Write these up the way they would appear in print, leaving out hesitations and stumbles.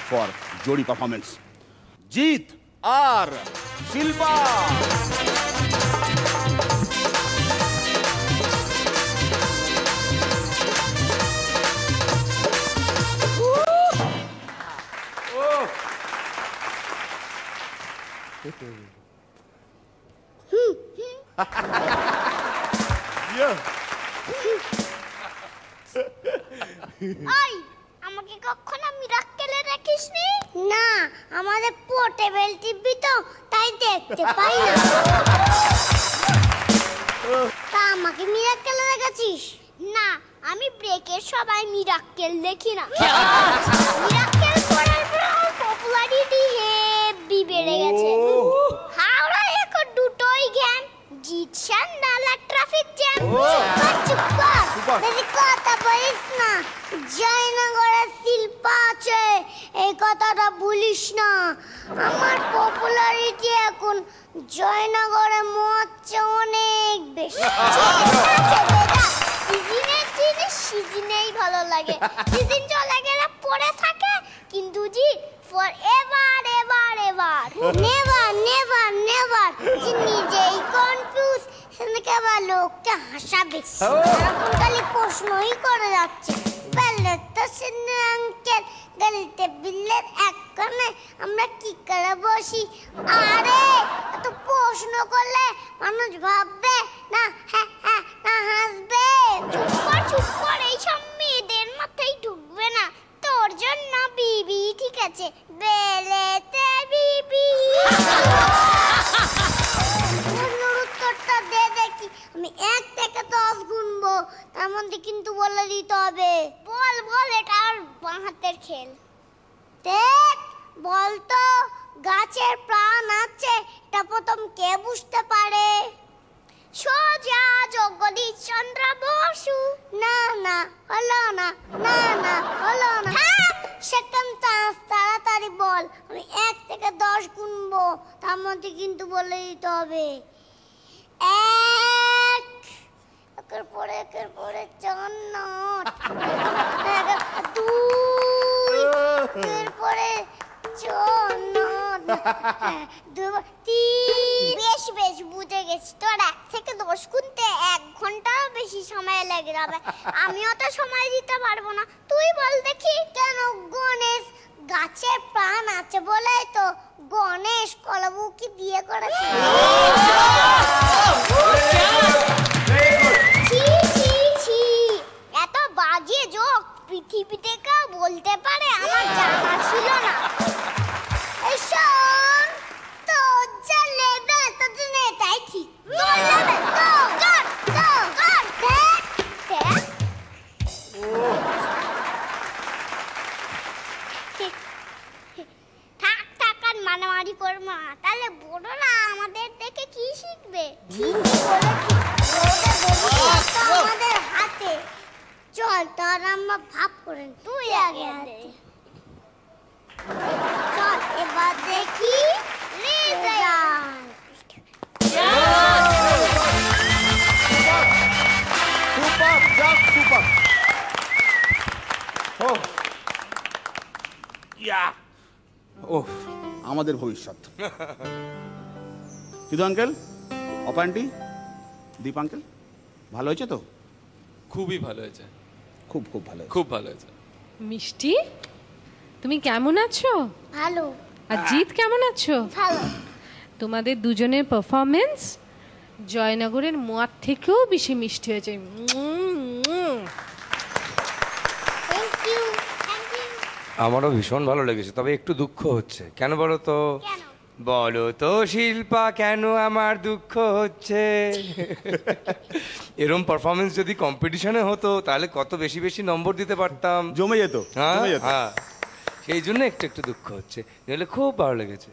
for Jodi performance. Jeet or Shilpa? আমাকে কখনো মিরাক্কেলে রাখিসনি? না, আমাদের পোর্টেবল টিভি তো, তাই দেখতে পাই না। তা আমাকে মিরাক্কেলে দেখাচ্ছিস? না, আমি ব্রেকের সবাই মিরাক্কেল দেখি না। মিরাক্কেল করার পর পপুলারিটি হেভি বেড়ে গেছে। হাওড়ায় এখন দুটোই জ্ঞান, জিৎ সান্যাল আর ট্রাফিক জ্যাম। চুপ কর, বেশি কথা বলিস না। জয়নগরে শিল্পা আছে, এই কথাটা ভুলিস না। আমার পপুলারিটি এখন জয়নগরে মরছে অনেক বেশি। সিজনের জিনিস সিজনেই ভালো লাগে, সিজন চলে গেলে পড়ে থাকে। কিন্তু G for ever ever ever never never never, যে নিজেই কনফিউজ সেদিকে আবার লোককে হাসাবে, এখন খালি প্রশ্নই করে যাচ্ছে। পেলে তো সিনে আঙ্কেল গলিতে বিল্লের এক কোণে আমরা কি করে বসি। আরে এত প্রশ্ন করলে মানুষ ভাববে না, হ্যাঁ হ্যাঁ না হাসবে। চুপ কর, এইসব মেয়েদের মাথায় ঢুকবে না। তোর জন্য বিবি ঠিক আছে, বেলেতে বিবি। উত্তরটা দে দেখি, আমি 1 থেকে 10 গুনবো, তার মধ্যে কিন্তু বলে দিতে হবে। বল বল, এটা আর বাঁ হাতের খেল। দেখ বলতো, গাছের প্রাণ আছে এটা প্রথম কে বুঝতে পারে? সোজা জগদীশ চন্দ্র বসু। না না হলো না, না না হলো না। সেকেন্ড চান্স, তাড়াতাড়ি বল। আমি 1 থেকে 10 গুনবো, তার মধ্যে কিন্তু বলে দিতে হবে। 1, একের পরে 4 নট, 2, একের পরে 4 নট, 3। বেশ বুঝে গেছি, তোর 1 থেকে 10 গুনতে 1 ঘন্টাও বেশি সময় লেগে যাবে। আমি অত সময় দিতে পারবো না, তুই বল দেখি। কেন? গণেশ গাছের প্রাণ আছে বলে তো গণেশ কলাবুকি বিয়ে করেছে। এত বাজে জোক পৃথিবীতে কেউ বলতে পারে? আমার জানা ছিল না। এই শোন, তো যা লেভেল তোর জন্য এটাই ঠিক। তোর লেভেল তো গড থাক আর মারামারি করবো না, তাহলে বড়রা আমাদের দেখে কি শিখবে? ঠিকই বলেছিস, আমাদের হাতে। চল তোর আমরা ভাব করেন, তুই আগে দে। চল এবার দেখি result. Super, just super. Oh, আমাদের ভবিষ্যৎ। কিন্তু uncle, Apa aunty, Deep uncle, ভালো হয়েছে তো? খুবই ভালো হয়েছে, খুব ভালো, খুব ভালো হয়েছে। মিষ্টি, তুমি কেমন আছো? ভালো। আর জিৎ কেমন আছো? ভালো। তোমাদের দুজনের পারফরমেন্স জয়নগরের মোয়ার থেকেও বেশি মিষ্টি হয়েছে। আমারও ভীষণ ভালো লেগেছে, তবে একটু দুঃখ হচ্ছে। কেন বলো তো? বলো তো শিল্পা, কেন আমার দুঃখ হচ্ছে? এরম পারফরমেন্স যদি কম্পিটিশনে হতো তাহলে কত বেশি বেশি নম্বর দিতে পারতাম, জমে যেত। হ্যাঁ, সেই জন্য একটু দুঃখ হচ্ছে, নাহলে খুব ভালো লেগেছে।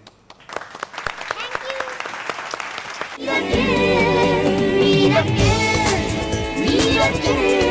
Miracle, miracle, miracle.